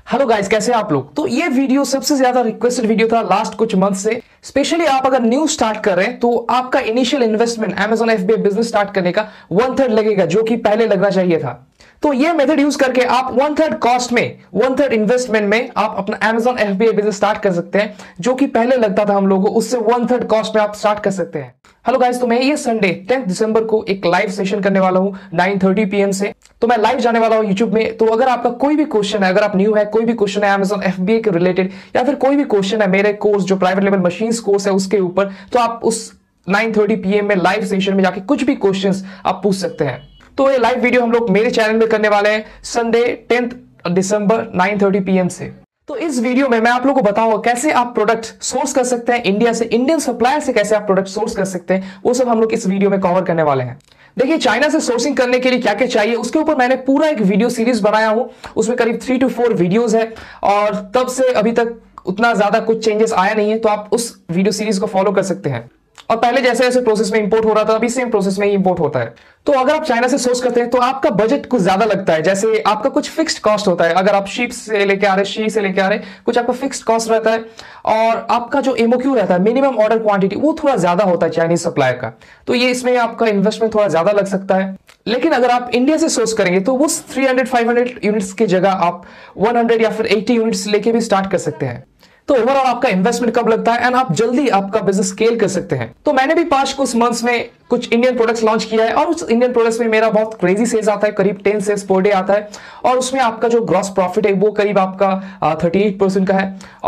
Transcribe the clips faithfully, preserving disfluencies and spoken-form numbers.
Hello guys, कैसे हैं आप लोग। तो ये वीडियो सबसे ज्यादा रिक्वेस्टेड वीडियो था लास्ट कुछ मंथ से। स्पेशली आप अगर न्यू स्टार्ट कर रहे हैं तो आपका initial investment Amazon F B I business start करने का वन थर्ड लगेगा, जो कि पहले लगना चाहिए था। तो ये मेथड यूज करके आप वन थर्ड कॉस्ट में, वन थर्ड इन्वेस्टमेंट में आप अपना Amazon F B I business start कर सकते हैं, जो कि पहले लगता था हम लोगों को, उससे वन थर्ड कॉस्ट में आप स्टार्ट कर सकते हैं। हेलो गाइस, तो मैं ये संडे टेंथ दिसंबर को एक लाइव सेशन करने वाला हूँ नाइन थर्टी पी एम से। तो मैं लाइव जाने वाला हूँ यूट्यूब में। तो अगर आपका कोई भी क्वेश्चन है, अगर आप न्यू है, कोई भी क्वेश्चन है Amazon एफ बी आई के रिलेटेड, या फिर कोई भी क्वेश्चन है मेरे कोर्स जो प्राइवेट लेवल मशीन्स कोर्स है उसके ऊपर, तो आप उस नाइन थर्टी पी एम में लाइव सेशन में जाके कुछ भी क्वेश्चंस आप पूछ सकते हैं। तो ये लाइव वीडियो हम लोग मेरे चैनल में करने वाले हैं Sunday tenth December nine thirty P M से। तो इस वीडियो में मैं आप लोगों को बताऊंगा कैसे आप प्रोडक्ट सोर्स कर सकते हैं इंडिया से, इंडियन सप्लायर से कैसे आप प्रोडक्ट सोर्स कर सकते हैं, वो सब हम लोग इस वीडियो में कवर करने वाले हैं। देखिए, चाइना से सोर्सिंग करने के लिए क्या क्या चाहिए उसके ऊपर मैंने पूरा एक वीडियो सीरीज बनाया हूं। उसमें करीब थ्री टू फोर वीडियोस है और तब से अभी तक उतना ज्यादा कुछ चेंजेस आया नहीं है, तो आप उस वीडियो सीरीज को फॉलो कर सकते हैं। और पहले जैसे जैसे प्रोसेस में इंपोर्ट हो रहा था, अभी सेम प्रोसेस में ही इंपोर्ट होता है। तो अगर आप चाइना से सोर्स करते हैं तो आपका बजट कुछ ज्यादा लगता है। जैसे आपका कुछ फिक्स्ड कॉस्ट होता है, अगर आप शीप से लेके आ रहे, शी से लेके आ रहे, कुछ आपका फिक्स्ड कॉस्ट रहता है। और आपका जो एमओक्यू रहता है, मिनिमम ऑर्डर क्वांटिटी, वो थोड़ा ज्यादा होता है चाइनीज सप्लायर का। तो ये इसमें आपका इन्वेस्टमेंट थोड़ा ज्यादा लग सकता है। लेकिन अगर आप इंडिया से सोर्स करेंगे तो वो three hundred five hundred units की जगह आप वन हंड्रेड या फिर एटी यूनिट्स लेके भी स्टार्ट कर सकते हैं। तो ओवरऑल आपका इन्वेस्टमेंट कब लगता है एंड आप जल्दी आपका बिजनेस स्केल कर सकते हैं। तो मैंने भी पांच कुछ मंथ्स में कुछ इंडियन प्रोडक्ट्स लॉन्च किया है और उस इंडियन प्रोडक्ट्स में मेरा बहुत क्रेजी सेल्स आता है, करीब टेन सेल्स पर डे आता है। और उसमें आपका जो ग्रॉस प्रॉफिट है वो करीब आपका थर्टी एट परसेंट का है।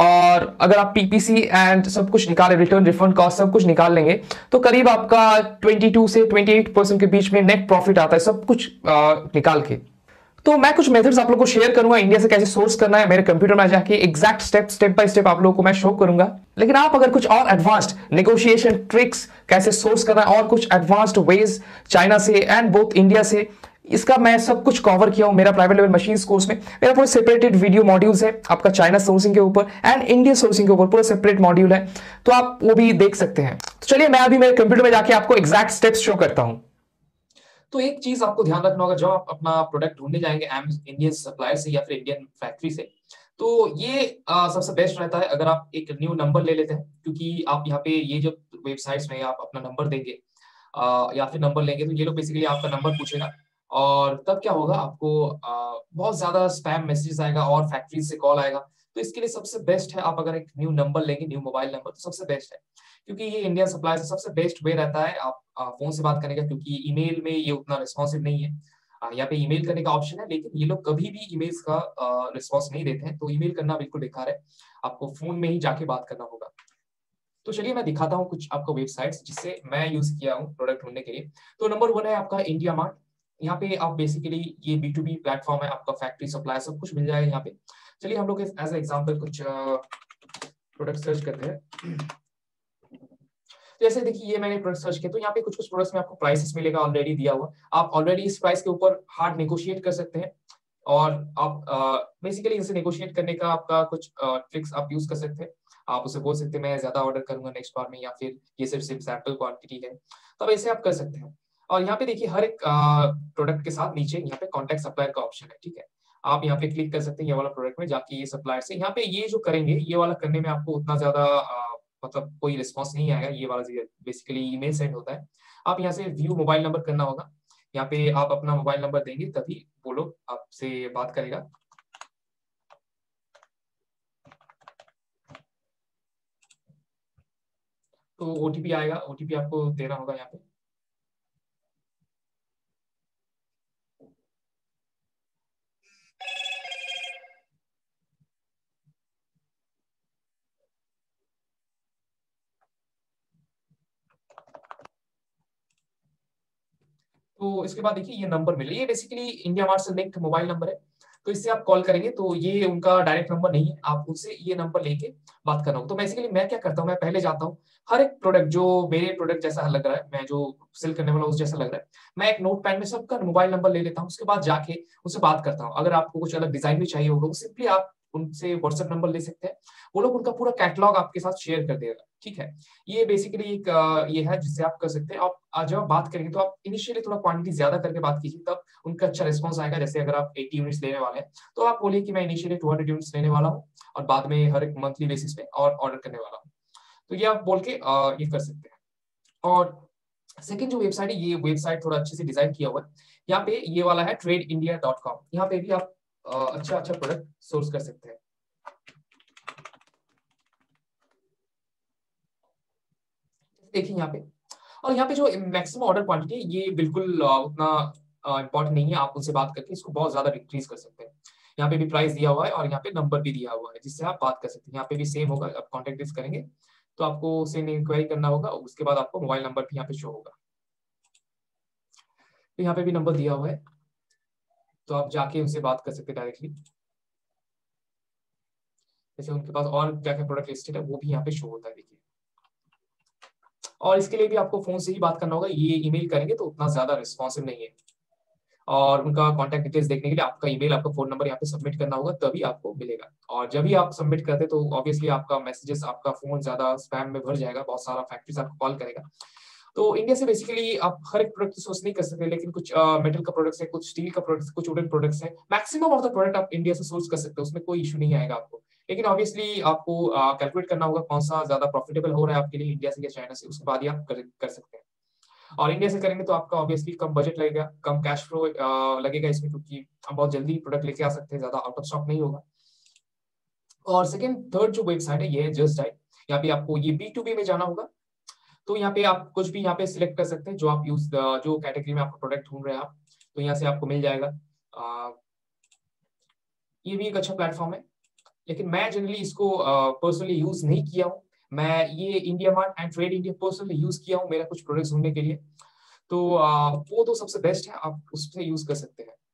और अगर आप पीपीसी एंड सब कुछ निकाले, रिटर्न रिफंड कॉस्ट सब कुछ निकाल लेंगे, तो करीब आपका ट्वेंटी टू से ट्वेंटी एट परसेंट के बीच में नेट प्रॉफिट आता है, सब कुछ आ, निकाल के। तो मैं कुछ मेथड्स आप लोगों को शेयर करूंगा इंडिया से कैसे सोर्स करना है। मेरे कंप्यूटर में जाके exact step step by step आप लोगों को मैं शो करूंगा। लेकिन आप अगर कुछ और एडवांस्ड नेगोशिएशन ट्रिक्स कैसे सोर्स करना है और कुछ एडवांस्ड वेज चाइना से एंड बोथ इंडिया से, इसका मैं सब कुछ कवर किया हूं मेरा प्राइवेट लेवल मशीन्स कोर्स में। मेरा पूरा सेपरेटेड वीडियो मॉड्यूल्स है आपका चाइना सोर्सिंग के ऊपर एंड इंडिया सोर्सिंग के ऊपर, पूरा सेपरेट मॉड्यूल है, तो आप वो भी देख सकते हैं। तो चलिए मैं अभी मेरे कंप्यूटर में जाके आपको एग्जैक्ट स्टेप्स शो करता हूं। तो एक चीज आपको ध्यान रखना होगा, जब आप अपना प्रोडक्ट ढूंढने जाएंगे इंडियन सप्लायर से या फिर इंडियन फैक्ट्री से, तो ये आ, सबसे बेस्ट रहता है अगर आप एक न्यू नंबर ले लेते हैं। क्योंकि आप यहाँ पे ये जो वेबसाइट्स में आप अपना नंबर देंगे आ, या फिर नंबर लेंगे, तो ये लोग बेसिकली आपका नंबर पूछेगा। और तब क्या होगा, आपको आ, बहुत ज्यादा स्पैम मैसेजेस आएगा और फैक्ट्री से कॉल आएगा। तो इसके लिए सबसे बेस्ट है आप अगर एक न्यू नंबर लेंगे, न्यू मोबाइल नंबर, तो सबसे बेस्ट है। क्योंकि ये इंडियन सप्लायर से सबसे बेस्ट वे रहता है आप फोन से बात करने का, क्योंकि ईमेल में ये उतना रिस्पॉन्सिव नहीं है। यहाँ पे ईमेल करने का ऑप्शन है, लेकिन ये लोग कभी भी ईमेल्स का रिस्पॉन्स नहीं देते हैं, तो ईमेल करना बिल्कुल बेकार है। आपको फोन में ही जाके बात करना होगा। तो चलिए मैं दिखाता हूँ कुछ आपको वेबसाइट्स जिससे मैं यूज किया हूँ प्रोडक्ट ढूंढने के लिए। तो नंबर वन है आपका इंडिया मार्ट। यहाँ पे आप बेसिकली ये बी टू बी प्लेटफॉर्म है, आपका फैक्ट्री सप्लाई सब कुछ मिल जाएगा यहाँ पे। चलिए हम लोग एज एग्जाम्पल कुछ प्रोडक्ट सर्च करते हैं। जैसे देखिए ये मैंने प्रोडक्ट सर्च किया, तो यहाँ पे कुछ कुछ प्रोडक्ट्स में आपको प्राइसेस मिलेगा ऑलरेडी दिया हुआ। आप ऑलरेडी इस प्राइस के ऊपर हार्ड नेगोशिएट कर सकते हैं और आप बेसिकली इनसे नेगोशिएट करने का आपका कुछ ट्रिक्स आप यूज कर सकते हैं। आप उसे बोल सकते हैं मैं ज्यादा ऑर्डर करूंगा नेक्स्ट बार में, या फिर ये सिर्फ सिर्फ सैंपल क्वांटिटी है, तो ऐसे आप कर सकते हैं। और यहाँ पे देखिए हर एक प्रोडक्ट के साथ नीचे यहाँ पे कॉन्टेक्ट सप्लायर का ऑप्शन है, ठीक है। आप यहाँ पे क्लिक कर सकते हैं ये वाला प्रोडक्ट में जाके, ये सप्लायर से यहाँ पे ये जो करेंगे, ये वाला करने में आपको उतना ज्यादा मतलब कोई रिस्पॉन्स नहीं आएगा। ये वाला बेसिकली ईमेल सेंड होता है। आप यहाँ से व्यू मोबाइल नंबर करना होगा, यहाँ पे आप अपना मोबाइल नंबर देंगे तभी वो लोग आपसे बात करेगा। तो ओटीपी आएगा, ओटीपी आपको देना होगा यहाँ पे। तो इसके बाद देखिए ये नंबर मिले, ये बेसिकली इंडिया मार्ट से लिंक्ड मोबाइल नंबर है। तो इससे आप कॉल करेंगे तो ये उनका डायरेक्ट नंबर नहीं है, आप उनसे ये नंबर लेके बात करना होगा। तो बेसिकली मैं क्या करता हूँ, मैं पहले जाता हूँ हर एक प्रोडक्ट जो मेरे प्रोडक्ट जैसा लग रहा है, मैं जो सेल करने वाला उस जैसा लग रहा है, मैं एक नोट पैड में सबका मोबाइल नंबर ले लेता हूँ। उसके बाद जाके उससे बात करता हूँ। अगर आपको कुछ अलग डिजाइन भी चाहिए होगा, सिंपली आप उनसे व्हाट्सएप नंबर ले सकते हैं, वो लोग उनका पूरा कैटलॉग आपके साथ शेयर कर देगा, ठीक है। ये बेसिकली एक ये है जिससे आप कर सकते हैं। आप जब आप बात करेंगे तो आप इनिशियली थोड़ा क्वांटिटी ज्यादा करके बात कीजिए, तब उनका अच्छा रिस्पॉन्स आएगा। जैसे अगर आप अस्सी यूनिट्स लेने वाले हैं तो आप बोलिए कि मैं इनिशियली दो सौ यूनिट्स लेने वाला हूँ और बाद में हर एक मंथली बेसिस पे और ऑर्डर करने वाला हूँ, तो ये आप बोल के ये कर सकते हैं। और सेकंड जो वेबसाइट है, ये वेबसाइट थोड़ा अच्छे से डिजाइन किया हुआ है। यहाँ पे ये वाला है ट्रेड इंडिया डॉट कॉम, यहाँ पे भी आप अच्छा अच्छा प्रोडक्ट सोर्स कर सकते हैं। देखिए यहाँ पे, और यहाँ पे जो मैक्सिमम ऑर्डर क्वांटिटी है ये बिल्कुल उतना इंपॉर्टेंट नहीं है, आप उनसे बात करके इसको बहुत ज्यादा डिक्रीज कर सकते हैं। यहाँ पे भी प्राइस दिया हुआ है और यहाँ पे नंबर भी दिया हुआ है जिससे आप बात कर सकते हैं। यहाँ पे भी सेम होगा, आप कॉन्टेक्ट करेंगे तो आपको सेम इंक्वायरी करना होगा, उसके बाद आपको मोबाइल नंबर भी यहाँ पे शो होगा। तो यहाँ पे भी नंबर दिया हुआ है, तो आप जाके उनसे बात कर सकते हैं डायरेक्टली। जैसे उनके पास और क्या क्या प्रोडक्ट लिस्टेड है वो भी यहाँ पे शो होता है, देखिए। और इसके लिए भी आपको फोन से ही बात करना होगा, ये ईमेल करेंगे तो उतना ज्यादा रिस्पॉन्सिव नहीं है। और उनका कॉन्टैक्ट डिटेल्स देखने के लिए आपका ईमेल, आपका फोन नंबर यहाँ पे सबमिट करना होगा, तभी आपको मिलेगा। और जब भी आप सबमिट करते तो ऑब्वियसली आपका मैसेजेस, आपका फोन ज्यादा स्पैम में भर जाएगा, बहुत सारा फैक्ट्रीज आपको कॉल करेगा। तो इंडिया से बेसिकली आप हर एक प्रोडक्ट सोर्स नहीं कर सकते, लेकिन कुछ मेटल का प्रोडक्ट्स है, कुछ स्टील का प्रोडक्ट्स, कुछ वुडन प्रोडक्ट्स है, मैक्सिमम ऑफ द प्रोडक्ट आप इंडिया से सोर्स कर सकते हो, उसमें कोई इशू नहीं आएगा आपको। लेकिन ऑब्वियसली आपको कैलकुलेट करना होगा कौन सा ज्यादा प्रॉफिटेबल हो रहा है आपके लिए, इंडिया से या चाइना से, उसके बाद ही आप कर, कर सकते हैं। और इंडिया से करेंगे तो आपका ऑब्वियसली कम बजट लगेगा, कम कैश फ्लो लगेगा इसमें, क्योंकि हम बहुत जल्दी प्रोडक्ट लेके आ सकते हैं, ज्यादा आउट ऑफ स्टॉक नहीं होगा। और सेकंड थर्ड जो वेबसाइट है ये है जस्ट डायल। यहाँ पे आपको ये बी टू बी में जाना होगा, तो यहाँ पे आप कुछ भी यहाँ पे सिलेक्ट कर सकते हैं जो आप यूज, जो कैटेगरी में आपका प्रोडक्ट ढूंढ रहे हैं आप, तो यहाँ से आपको मिल जाएगा। आ, ये भी एक अच्छा प्लेटफॉर्म है, लेकिन मैं जनरली इसको पर्सनली यूज नहीं किया हूँ। मैं ये India mart and trade India personally use किया हूँ मेरा कुछ प्रोडक्ट्स ढूंढने के लिए, तो आ, वो तो सबसे बेस्ट है, आप उससे यूज कर सकते हैं।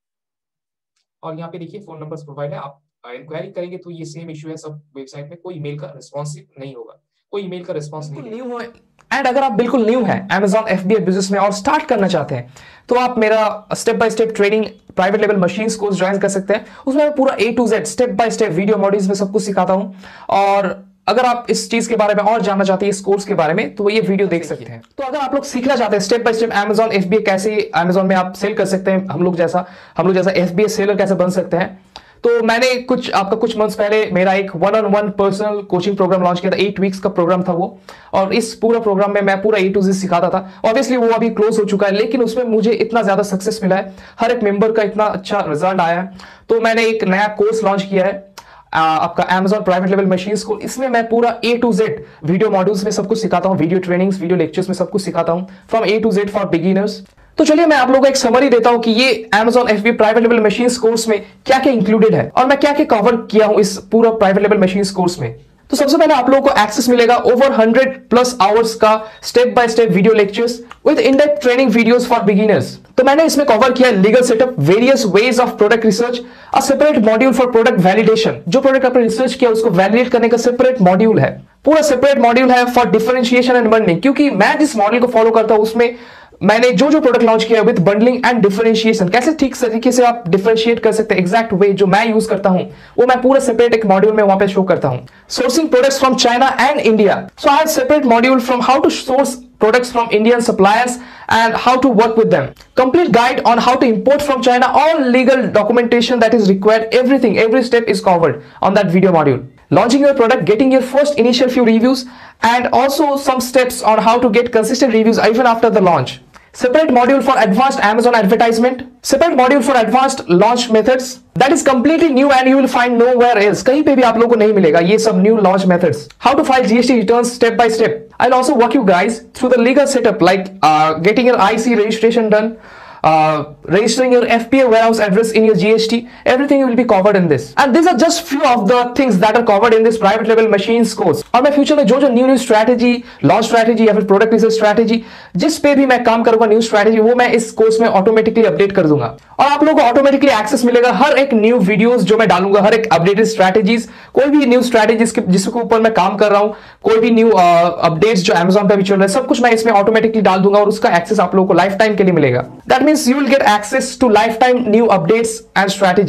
और यहाँ पे देखिए फोन नंबर्स प्रोवाइड है, आप इंक्वायरी करेंगे तो ये सेम इशू है सब वेबसाइट में, कोई ईमेल का रिस्पॉन्सिव नहीं होगा, कोई ईमेल का रिस्पॉन्स नहीं न्यू है। एंड अगर आप बिल्कुल न्यू है Amazon F B A business में और स्टार्ट करना चाहते हैं तो आप मेरा step by step trading private level machines course join कर सकते हैं। उसमें मैं पूरा A to Z step by step video modules में सब कुछ सिखाता हूं। और अगर आप इस चीज के बारे में और जानना चाहते हैं, इस कोर्स के बारे में, तो ये वीडियो देख सकते हैं। तो अगर आप लोग सीखना चाहते हैं step by step Amazon F B A कैसे Amazon में आप सेल कर सकते हैं, हम लोग जैसा हम लोग जैसा एफ बी ए सेलर कैसे बन सकते हैं, तो मैंने कुछ आपका कुछ मंथ्स पहले मेरा एक one on one personal coaching program launch किया था। एट वीक्स का प्रोग्राम था वो, और इस पूरा प्रोग्राम में मैं पूरा ए टू जेड सिखाता था। ऑब्वियसली वो अभी क्लोज हो चुका है, लेकिन उसमें मुझे इतना ज्यादा सक्सेस मिला है, हर एक मेंबर का इतना अच्छा रिजल्ट आया है, तो मैंने एक नया कोर्स लॉन्च किया है आ, आपका Amazon प्राइवेट लेवल मशीन्स को। इसमें मैं पूरा A to Z video modules में सब कुछ सिखाता हूँ, वीडियो ट्रेनिंग्स, वीडियो लेक्चर्स में सब कुछ सिखाता हूँ, from A to Z for beginners. तो चलिए मैं आप लोगों को एक समरी देता हूं कि ये Amazon F B A private level machines course में क्या क्या इंक्लूडेड है और मैं क्या क्या कवर किया हूं इस पूरा प्राइवेट लेवल मशीन्स कोर्स में। तो सबसे पहले आप लोगों को एक्सेस मिलेगा ओवर हंड्रेड प्लस आवर्स का step by step video lectures with in depth training videos for beginners. तो मैंने इसमें कवर किया legal setup, various ways of product research, a separate module for product validation, जो product आपने research किया उसको validate करने का सेपरेट मॉड्यूल है, पूरा सेपरेट मॉड्यूल है फॉर डिफरेंशिएशन एंड बंडलिंग, क्योंकि मैं जिस मॉडल को फॉलो करता हूं उसमें मैंने जो जो प्रोडक्ट लॉन्च किया विद बंडलिंग एंड डिफरेंशिएशन, कैसे ठीक तरीके से आप डिफरेंशिएट कर सकते हैं, एग्जैक्ट वे जो मैं यूज करता हूं वो मैं पूरा सेपरेट एक मॉड्यूल में वहां पे शो करता हूं। Sourcing products from China and India, so I have separate module from how to source products from Indian suppliers and how to work with them. Complete guide on how to import from China, all legal documentation that is required, everything, every step is covered on that video module. Launching your product, getting your first initial few reviews, and also some steps on how to get consistent reviews even after the launch. Separate module for advanced Amazon advertisement, separate module for advanced launch methods that is completely new and you will find nowhere else. कहीं पे भी आप लोगों को नहीं मिलेगा ये सब new launch methods. How to file G S T returns step by step. I'll also walk you guys through the legal setup like uh, getting your I C registration done, uh, registering your F B A warehouse address in your G S T, everything will be covered in this. And these are just few of the things that are covered in this private level machines course. और मैं future में जो जो new new strategy, launch strategy या फिर product research strategy, जिस पे भी मैं काम करूंगा न्यू स्ट्रैटेजी, वो मैं इस कोर्स में ऑटोमेटिकली अपडेट कर दूंगा और आप लोगों को ऑटोमेटिकली एक्सेस मिलेगा हर एक न्यू वीडियोस जो मैं डालूंगा, हर एक अपडेटेड स्ट्रैटेजीज, कोई भी न्यू स्ट्रैटेजी जिसके ऊपर मैं काम कर रहा हूं, कोई भी न्यू अपडेट्स जो Amazon पे भी चल रहा है, सब कुछ मैं इसमें ऑटोमेटिकली डाल दूंगा और उसका एक्सेस आप लोगों को लाइफ टाइम के लिए मिलेगा। That means you will get access to lifetime new updates and strategies.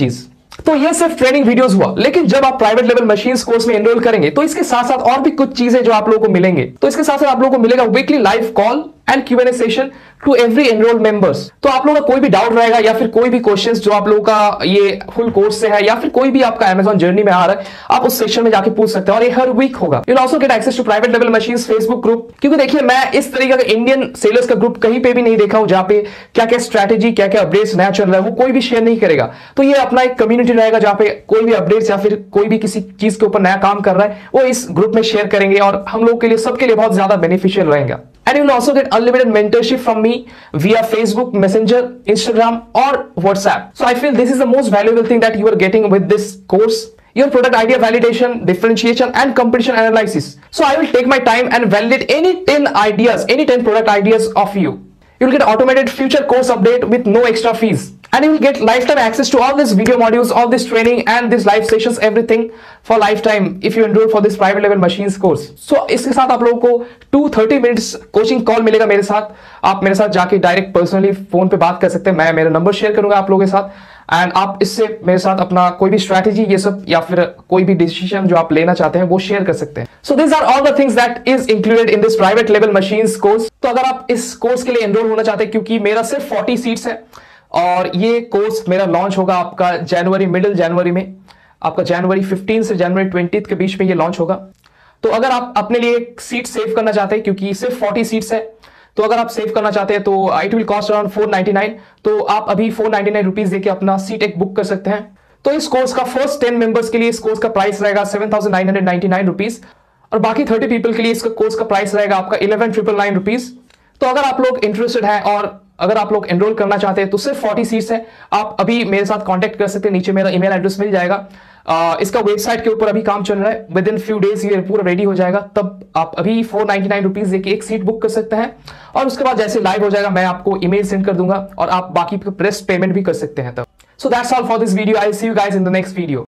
तो ये सिर्फ ट्रेनिंग वीडियोस हुआ, लेकिन जब आप प्राइवेट लेवल मशीन्स कोर्स में एनरोल करेंगे तो इसके साथ साथ और भी कुछ चीजें जो आप लोगों को मिलेंगे। तो इसके साथ साथ आप लोगों को मिलेगा weekly live call and Q and A session to every enrolled members. तो आप लोगों का कोई भी डाउट रहेगा या फिर कोई भी क्वेश्चंस जो आप लोगों का ये फुल कोर्स से है या फिर कोई भी आपका अमेजॉन जर्नी में आ रहा है, आप उस सेशन में जाके पूछ सकते हैं और ये हर वीक होगा। You will also get access to private level machines Facebook group, क्योंकि देखिए मैं इस तरीके का इंडियन सेलर्स का ग्रुप कहीं पे भी नहीं देखा हूं जहां पे क्या क्या स्ट्रैटेजी क्या क्या अपडेट्स नया चल रहा है वो कोई भी शेयर नहीं करेगा। तो ये अपना एक कम्युनिटी रहेगा जहां पे कोई भी अपडेट्स या फिर कोई भी किसी चीज के ऊपर नया काम कर रहा है वो इस ग्रुप में शेयर करेंगे और हम लोग के लिए सबके लिए बहुत ज्यादा बेनिफिशियल रहेगा। And you will also get unlimited mentorship from me via Facebook, Messenger, Instagram or WhatsApp. So I feel this is the most valuable thing that you are getting with this course. Your product idea validation, differentiation and competition analysis. So I will take my time and validate any ten ideas, any ten product ideas of you. You will get automated future course update with no extra fees. And you will get lifetime access to all these video modules, all this training and these live sessions, everything for lifetime if you enroll for this private level machines course. So इसके साथ आप लोगों को two thirty minutes coaching call मिलेगा मेरे साथ। आप मेरे साथ जाके डायरेक्ट पर्सनली फोन पे बात कर सकते हैं। मैं मेरा नंबर शेयर करूंगा आप लोगों के साथ एंड आप इससे मेरे साथ अपना कोई भी स्ट्रैटेजी ये सब या फिर कोई भी डिसीजन जो आप लेना चाहते हैं वो शेयर कर सकते हैं। So this are all the things that is included in this private level machines course. तो अगर आप इस कोर्स के लिए एनरोल होना चाहते हैं, क्योंकि मेरा सिर्फ फोर्टी सीट्स है और ये कोर्स मेरा लॉन्च होगा आपका जनवरी, मिडिल जनवरी में, आपका जनवरी फिफ्टीन से जनवरी ट्वेंटी के बीच में ये लॉन्च होगा। तो अगर आप अपने लिए एक सीट सेव करना चाहते हैं, क्योंकि सिर्फ फोर्टी सीट्स है, तो अगर आप सेव करना चाहते हैं तो it will cost around four ninety nine. तो आप अभी फोर नाइनटी नाइन रुपीज देके अपना सीट एक बुक कर सकते हैं। तो इस कोर्स का फर्स्ट टेन मेंबर्स के लिए इस कोर्स का प्राइस रहेगा seven thousand nine hundred ninety nine rupees और बाकी थर्टी पीपल के लिए इसका कोर्स का प्राइस रहेगा आपका इलेवन ट्रिपल नाइन रुपीज। तो अगर आप लोग इंटरेस्टेड हैं और अगर आप लोग एनरोल करना चाहते हैं तो सिर्फ फोर्टी सीट्स है, आप अभी मेरे साथ कांटेक्ट कर सकते हैं। नीचे मेरा ईमेल एड्रेस मिल जाएगा। आ, इसका वेबसाइट के ऊपर अभी काम चल रहा है, विद इन फ्यू डेज ये पूरा रेडी हो जाएगा। तब आप अभी फोर नाइनटी नाइन रुपीज देके एक सीट बुक कर सकते हैं और उसके बाद जैसे लाइव हो जाएगा मैं आपको ईमेल सेंड कर दूंगा और आप बाकी रेस्ट पेमेंट भी कर सकते हैं तब। So that's all for this video. I see you guys in the next video.